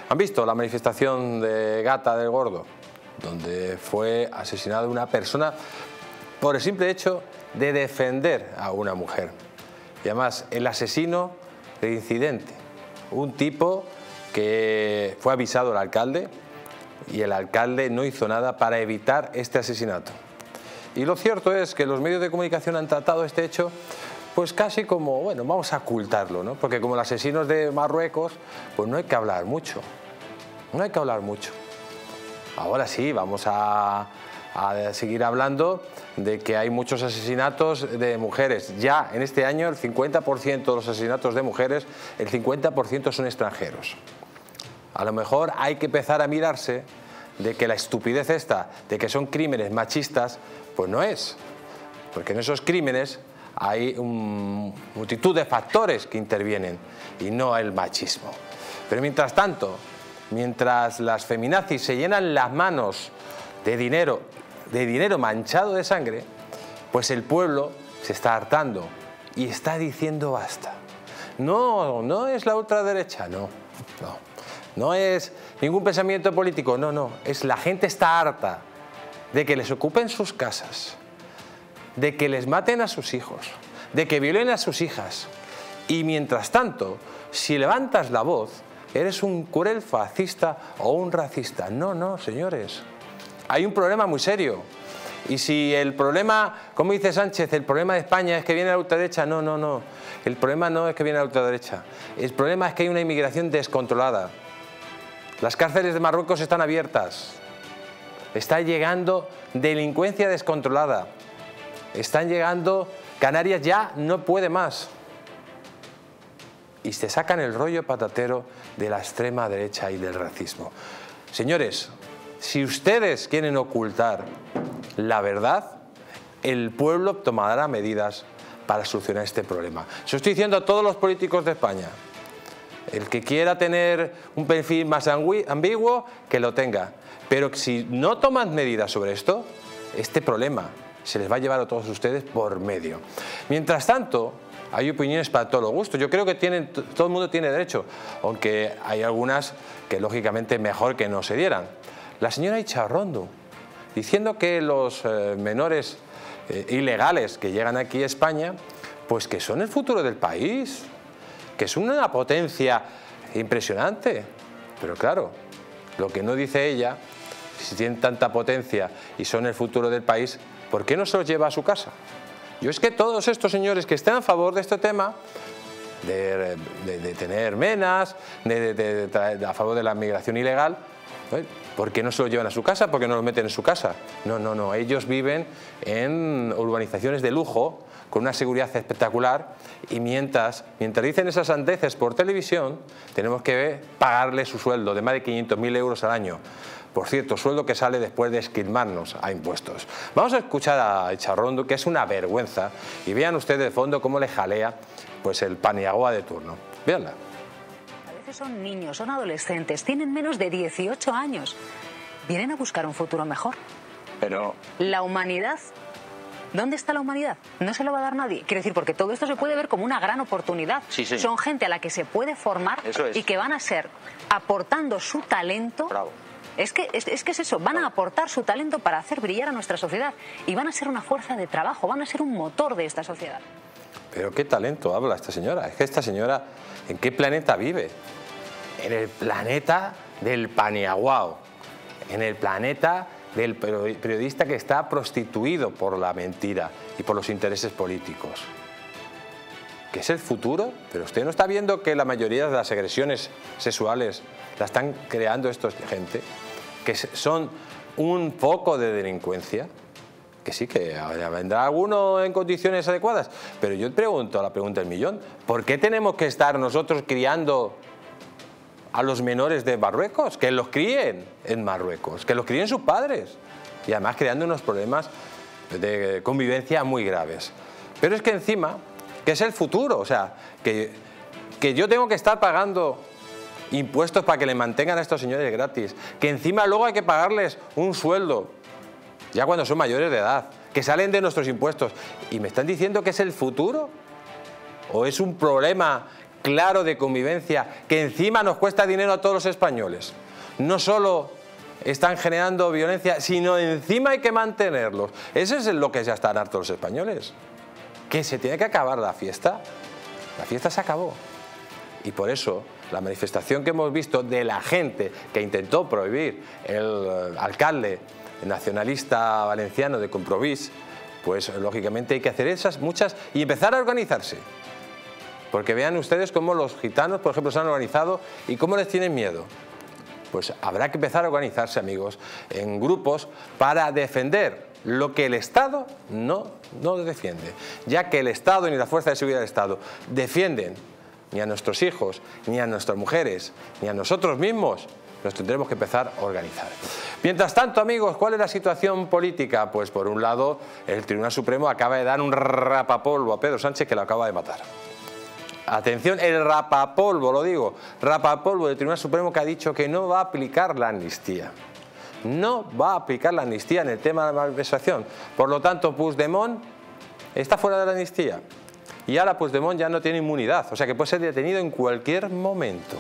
¿Han visto la manifestación de Gata del Gordo? Donde fue asesinada una persona por el simple hecho de defender a una mujer. Y además, el asesino del incidente, un tipo que fue avisado al alcalde y el alcalde no hizo nada para evitar este asesinato. Y lo cierto es que los medios de comunicación han tratado este hecho pues casi como, bueno, vamos a ocultarlo, ¿no? Porque como los asesinos de Marruecos, pues no hay que hablar mucho, no hay que hablar mucho. Ahora sí, vamos a seguir hablando de que hay muchos asesinatos de mujeres. Ya en este año el 50% de los asesinatos de mujeres, el 50% son extranjeros. A lo mejor hay que empezar a mirarse de que la estupidez esta, de que son crímenes machistas, pues no es. Porque en esos crímenes hay multitud de factores que intervienen y no el machismo. Pero mientras tanto, mientras las feminazis se llenan las manos de dinero manchado de sangre, pues el pueblo se está hartando y está diciendo basta. No, no es la ultraderecha, no es ningún pensamiento político, no, es la gente está harta de que les ocupen sus casas, de que les maten a sus hijos, de que violen a sus hijas. Y mientras tanto, si levantas la voz, eres un cruel fascista o un racista. No, señores. Hay un problema muy serio. Y si el problema, como dice Sánchez, el problema de España es que viene la ultraderecha, no. El problema no es que viene la ultraderecha. El problema es que hay una inmigración descontrolada. Las cárceles de Marruecos están abiertas. Está llegando delincuencia descontrolada. Están llegando, Canarias ya no puede más. Y se sacan el rollo patatero de la extrema derecha y del racismo. Señores, si ustedes quieren ocultar la verdad, el pueblo tomará medidas para solucionar este problema. Se lo estoy diciendo a todos los políticos de España. El que quiera tener un perfil más ambiguo, que lo tenga. Pero si no toman medidas sobre esto, este problema se les va a llevar a todos ustedes por medio. Mientras tanto, hay opiniones para todos los gustos. Yo creo que todo el mundo tiene derecho, aunque hay algunas que lógicamente mejor que no se dieran. La señora Icharrondo, diciendo que los menores ilegales que llegan aquí a España, pues que son el futuro del país, que son una potencia impresionante. Pero claro, lo que no dice ella, si tienen tanta potencia y son el futuro del país, ¿por qué no se los lleva a su casa? Yo es que todos estos señores que estén a favor de este tema, de tener menas, a favor de la migración ilegal, ¿por qué no se los llevan a su casa? ¿Por qué no los meten en su casa? No, ellos viven en urbanizaciones de lujo, con una seguridad espectacular, y mientras dicen esas sandeces por televisión, tenemos que pagarle su sueldo de más de 500.000 euros al año. Por cierto, sueldo que sale después de esquilmarnos a impuestos. Vamos a escuchar a Icharrondo, que es una vergüenza, y vean ustedes de fondo cómo le jalea pues el paniagua de turno. Véanla. A veces son niños, son adolescentes, tienen menos de 18 años. Vienen a buscar un futuro mejor. Pero la humanidad, ¿dónde está la humanidad? No se lo va a dar nadie. Quiero decir, porque todo esto se puede ver como una gran oportunidad. Sí. Son gente a la que se puede formar y que van a ser aportando su talento. Bravo. Es que es eso, van a aportar su talento para hacer brillar a nuestra sociedad y van a ser una fuerza de trabajo, van a ser un motor de esta sociedad. Pero qué talento habla esta señora. Es que esta señora, ¿en qué planeta vive? En el planeta del paniaguao, en el planeta del periodista que está prostituido por la mentira y por los intereses políticos. ¿Qué es el futuro? Pero usted no está viendo que la mayoría de las agresiones sexuales la están creando esta gente, que son un foco de delincuencia, que sí, que vendrá alguno en condiciones adecuadas, pero yo te pregunto, la pregunta del millón, ¿por qué tenemos que estar nosotros criando a los menores de Marruecos? Que los críen en Marruecos, que los críen sus padres, y además creando unos problemas de convivencia muy graves. Pero es que encima, que es el futuro, o sea, que yo tengo que estar pagando impuestos para que le mantengan a estos señores gratis, que encima luego hay que pagarles un sueldo, ya cuando son mayores de edad, que salen de nuestros impuestos, y me están diciendo que es el futuro, o es un problema claro de convivencia, que encima nos cuesta dinero a todos los españoles. No solo están generando violencia, sino encima hay que mantenerlos. Eso es lo que ya están hartos los españoles. Que se tiene que acabar la fiesta. La fiesta se acabó. Y por eso la manifestación que hemos visto de la gente que intentó prohibir el alcalde nacionalista valenciano de Compromís, pues lógicamente hay que hacer esas muchas y empezar a organizarse. Porque vean ustedes cómo los gitanos, por ejemplo, se han organizado y cómo les tienen miedo. Pues habrá que empezar a organizarse, amigos, en grupos para defender lo que el Estado no defiende. Ya que el Estado ni la Fuerza de Seguridad del Estado defienden ni a nuestros hijos, ni a nuestras mujeres, ni a nosotros mismos, nos tendremos que empezar a organizar. Mientras tanto, amigos, ¿cuál es la situación política? Pues por un lado, el Tribunal Supremo acaba de dar un rapapolvo a Pedro Sánchez, que lo acaba de matar. Atención, el rapapolvo, lo digo, rapapolvo del Tribunal Supremo, que ha dicho que no va a aplicar la amnistía. No va a aplicar la amnistía en el tema de la malversación. Por lo tanto, Puigdemont está fuera de la amnistía. Y ahora Puigdemont ya no tiene inmunidad, o sea que puede ser detenido en cualquier momento.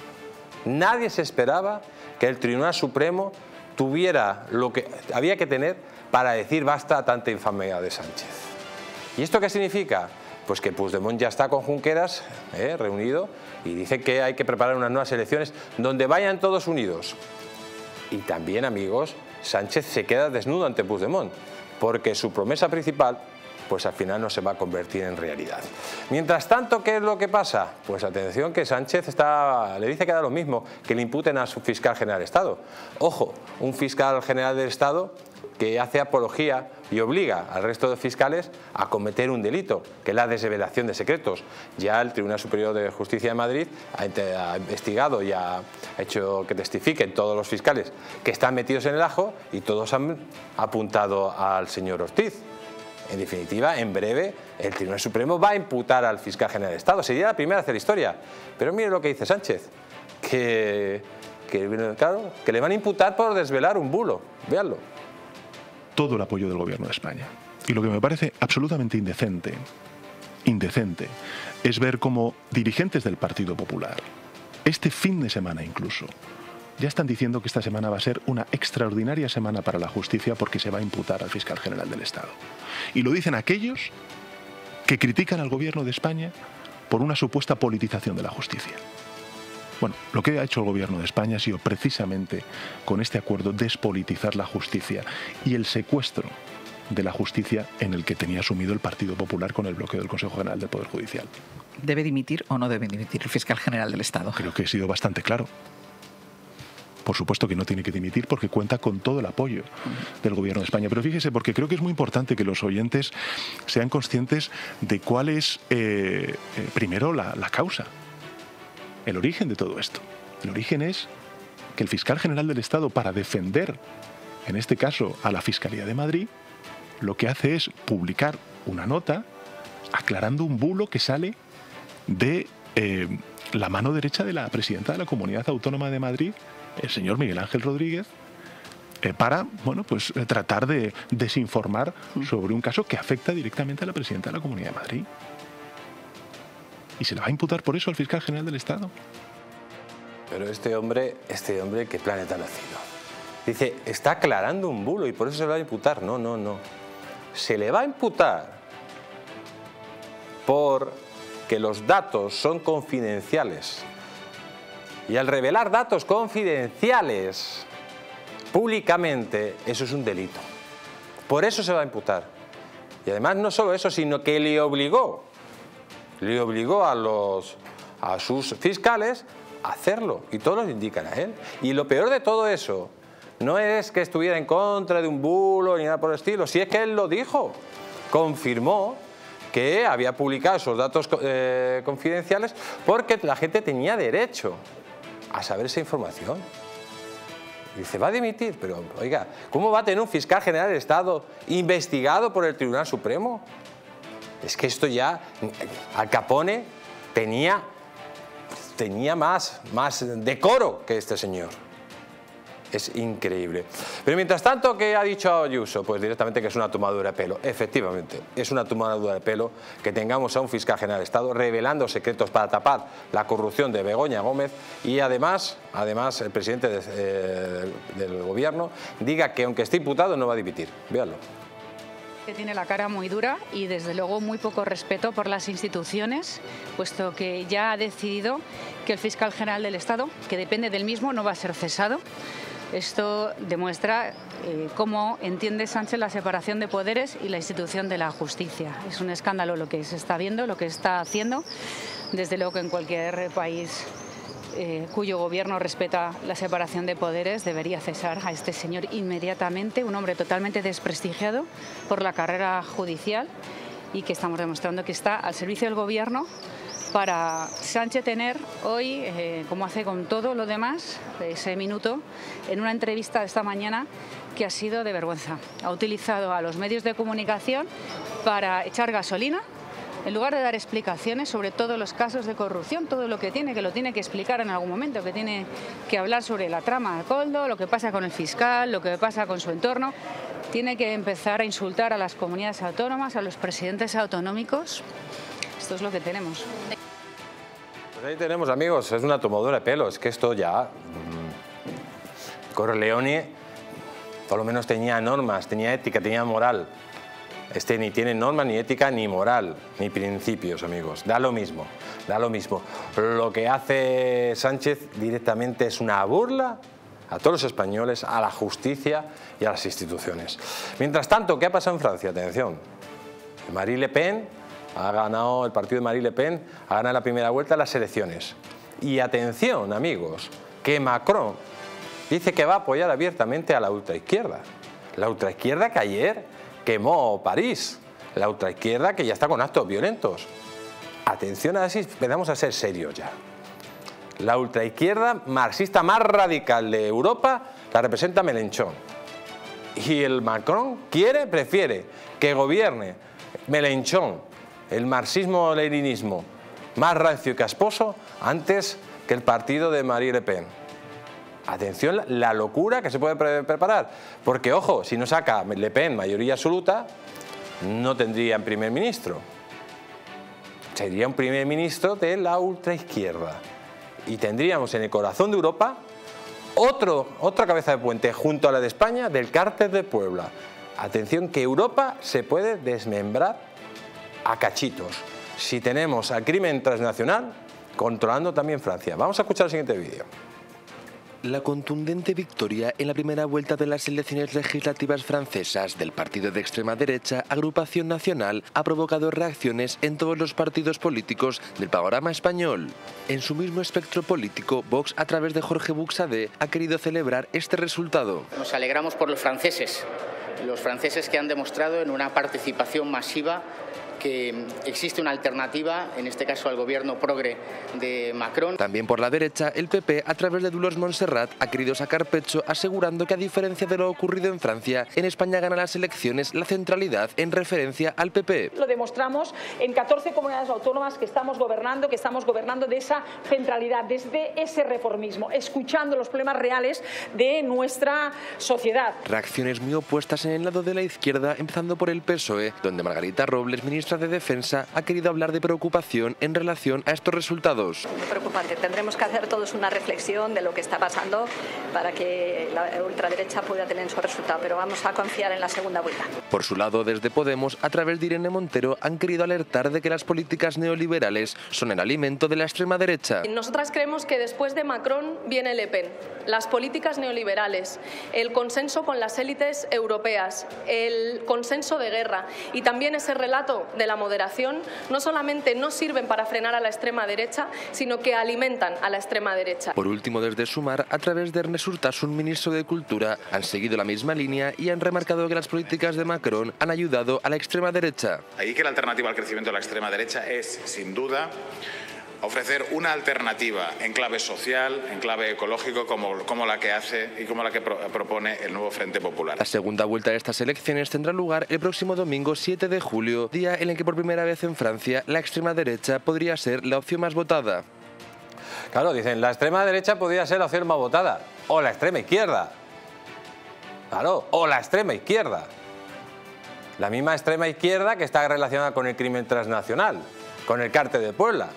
Nadie se esperaba que el Tribunal Supremo tuviera lo que había que tener para decir basta a tanta infamia de Sánchez. ¿Y esto qué significa? Pues que Puigdemont ya está con Junqueras reunido y dice que hay que preparar unas nuevas elecciones donde vayan todos unidos. Y también, amigos, Sánchez se queda desnudo ante Puigdemont, porque su promesa principal pues al final no se va a convertir en realidad. Mientras tanto, ¿qué es lo que pasa? Pues atención, que Sánchez le dice que da lo mismo, que le imputen a su fiscal general del Estado. Ojo, un fiscal general del Estado que hace apología y obliga al resto de fiscales a cometer un delito, que es la desvelación de secretos. Ya el Tribunal Superior de Justicia de Madrid ha investigado y ha hecho que testifiquen todos los fiscales que están metidos en el ajo y todos han apuntado al señor Ortiz. En definitiva, en breve, el Tribunal Supremo va a imputar al fiscal general del Estado. Sería la primera a hacer historia. Pero mire lo que dice Sánchez, que le van a imputar por desvelar un bulo. Véanlo. Todo el apoyo del Gobierno de España. Y lo que me parece absolutamente indecente, es ver cómo dirigentes del Partido Popular, este fin de semana incluso, ya están diciendo que esta semana va a ser una extraordinaria semana para la justicia porque se va a imputar al fiscal general del Estado. Y lo dicen aquellos que critican al Gobierno de España por una supuesta politización de la justicia. Bueno, lo que ha hecho el Gobierno de España ha sido precisamente con este acuerdo despolitizar la justicia y el secuestro de la justicia en el que tenía sumido el Partido Popular con el bloqueo del Consejo General del Poder Judicial. ¿Debe dimitir o no debe dimitir el fiscal general del Estado? Creo que he sido bastante claro. Por supuesto que no tiene que dimitir porque cuenta con todo el apoyo del Gobierno de España. Pero fíjese, porque creo que es muy importante que los oyentes sean conscientes de cuál es, primero, la causa, el origen de todo esto. El origen es que el fiscal general del Estado, para defender, en este caso, a la Fiscalía de Madrid, lo que hace es publicar una nota aclarando un bulo que sale de la mano derecha de la presidenta de la Comunidad Autónoma de Madrid, el señor Miguel Ángel Rodríguez, para pues, tratar de desinformar sobre un caso que afecta directamente a la presidenta de la Comunidad de Madrid. ¿Y se le va a imputar por eso al fiscal general del Estado? Pero este hombre, ¿qué planeta ha nacido? Dice, está aclarando un bulo y por eso se le va a imputar. No, no, no. Se le va a imputar porque los datos son confidenciales. Y al revelar datos confidenciales públicamente, eso es un delito. Por eso se va a imputar. Y además no solo eso, sino que le obligó a sus fiscales a hacerlo. Y todos lo indican a él. Y lo peor de todo eso no es que estuviera en contra de un bulo ni nada por el estilo. Si es que él lo dijo, confirmó que había publicado esos datos confidenciales porque la gente tenía derecho a saber esa información. Y dice, va a dimitir, pero oiga, ¿cómo va a tener un fiscal general del Estado investigado por el Tribunal Supremo? Es que esto ya, Al Capone tenía más decoro que este señor. Es increíble. Pero mientras tanto, ¿qué ha dicho Ayuso? Pues directamente que es una tomadura de pelo. Efectivamente, es una tomadura de pelo que tengamos a un fiscal general del Estado revelando secretos para tapar la corrupción de Begoña Gómez y además el presidente del gobierno diga que aunque esté imputado no va a dimitir. Véanlo. Que tiene la cara muy dura y desde luego muy poco respeto por las instituciones, puesto que ya ha decidido que el fiscal general del Estado, que depende del mismo, no va a ser cesado. Esto demuestra cómo entiende Sánchez la separación de poderes y la institución de la justicia. Es un escándalo lo que se está viendo, lo que está haciendo. Desde luego que en cualquier país cuyo gobierno respeta la separación de poderes debería cesar a este señor inmediatamente, un hombre totalmente desprestigiado por la carrera judicial y que estamos demostrando que está al servicio del gobierno para Sánchez tener hoy, como hace con todo lo demás, ese minuto, en una entrevista de esta mañana que ha sido de vergüenza. Ha utilizado a los medios de comunicación para echar gasolina, en lugar de dar explicaciones sobre todos los casos de corrupción, todo lo que lo tiene que explicar en algún momento, que tiene que hablar sobre la trama de Koldo, lo que pasa con el fiscal, lo que pasa con su entorno. Tiene que empezar a insultar a las comunidades autónomas, a los presidentes autonómicos. Esto es lo que tenemos. Pues ahí tenemos, amigos, es una tomadura de pelo. Es que esto ya... Corleone por lo menos tenía normas, tenía ética, tenía moral. Este ni tiene normas, ni ética, ni moral, ni principios, amigos. Da lo mismo, da lo mismo. Lo que hace Sánchez directamente es una burla a todos los españoles, a la justicia y a las instituciones. Mientras tanto, ¿qué ha pasado en Francia? Atención, Marine Le Pen ha ganado, el partido de Marine Le Pen ha ganado la primera vuelta de las elecciones. Y atención, amigos, que Macron dice que va a apoyar abiertamente a la ultraizquierda. La ultraizquierda que ayer quemó París, la ultraizquierda que ya está con actos violentos. Atención, a ver si empezamos a ser serios ya. La ultraizquierda marxista más radical de Europa la representa Mélenchon. Y el Macron prefiere que gobierne Mélenchon, el marxismo-leninismo más rancio y casposo, antes que el partido de Marine Le Pen. Atención, la locura que se puede preparar. Porque, ojo, si no saca Le Pen mayoría absoluta, no tendría un primer ministro. Sería un primer ministro de la ultraizquierda. Y tendríamos en el corazón de Europa otra cabeza de puente junto a la de España del Cártel de Puebla. Atención, que Europa se puede desmembrar a cachitos si tenemos al crimen transnacional controlando también Francia. Vamos a escuchar el siguiente vídeo. La contundente victoria en la primera vuelta de las elecciones legislativas francesas del partido de extrema derecha Agrupación Nacional ha provocado reacciones en todos los partidos políticos del panorama español. En su mismo espectro político, Vox, a través de Jorge Buxadé, ha querido celebrar este resultado. Nos alegramos por los franceses que han demostrado en una participación masiva que existe una alternativa, en este caso al gobierno progre de Macron. También por la derecha, el PP, a través de Dolors Montserrat, ha querido sacar pecho asegurando que, a diferencia de lo ocurrido en Francia, en España gana las elecciones la centralidad en referencia al PP. Lo demostramos en 14 comunidades autónomas que estamos gobernando de esa centralidad, desde ese reformismo, escuchando los problemas reales de nuestra sociedad. Reacciones muy opuestas en el lado de la izquierda, empezando por el PSOE, donde Margarita Robles, ministra de Defensa, ha querido hablar de preocupación en relación a estos resultados. Muy preocupante. Tendremos que hacer todos una reflexión de lo que está pasando para que la ultraderecha pueda tener su resultado, pero vamos a confiar en la segunda vuelta. Por su lado, desde Podemos, a través de Irene Montero, han querido alertar de que las políticas neoliberales son el alimento de la extrema derecha. Nosotras creemos que después de Macron viene Le Pen. Las políticas neoliberales, el consenso con las élites europeas, el consenso de guerra y también ese relato de la moderación no solamente no sirven para frenar a la extrema derecha, sino que alimentan a la extrema derecha. Por último, desde Sumar, a través de Ernest Urtasun, ministro de Cultura, han seguido la misma línea y han remarcado que las políticas de Macron han ayudado a la extrema derecha. Ahí que la alternativa al crecimiento de la extrema derecha es, sin duda, ofrecer una alternativa en clave social, en clave ecológico, como la que hace y como la que propone el nuevo Frente Popular. La segunda vuelta de estas elecciones tendrá lugar el próximo domingo 7 de julio, día en el que por primera vez en Francia la extrema derecha podría ser la opción más votada. Claro, dicen, la extrema derecha podría ser la opción más votada, o la extrema izquierda. Claro, o la extrema izquierda. La misma extrema izquierda que está relacionada con el crimen transnacional, con el cártel de Puebla.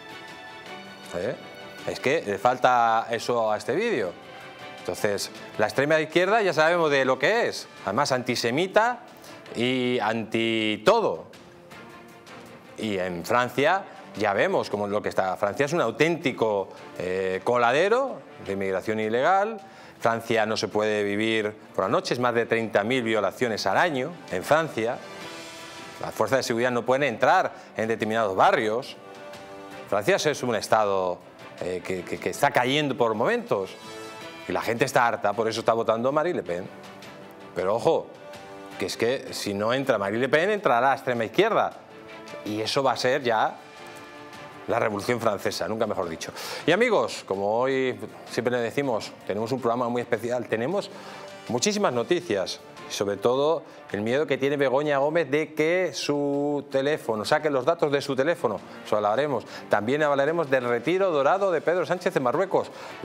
Es que le falta eso a este vídeo. Entonces, la extrema izquierda ya sabemos de lo que es. Además, antisemita y anti todo. Y en Francia ya vemos cómo es lo que está. Francia es un auténtico coladero de inmigración ilegal. Francia no se puede vivir por las noches, más de 30.000 violaciones al año en Francia. Las fuerzas de seguridad no pueden entrar en determinados barrios. Francia es un estado que está cayendo por momentos. Y la gente está harta, por eso está votando Marine Le Pen. Pero ojo, que es que si no entra Marine Le Pen, entrará la extrema izquierda. Y eso va a ser ya la Revolución Francesa, nunca mejor dicho. Y amigos, como hoy siempre le decimos, tenemos un programa muy especial, tenemos muchísimas noticias, y sobre todo el miedo que tiene Begoña Gómez de que su teléfono, saquen los datos de su teléfono, eso hablaremos. También hablaremos del retiro dorado de Pedro Sánchez en Marruecos.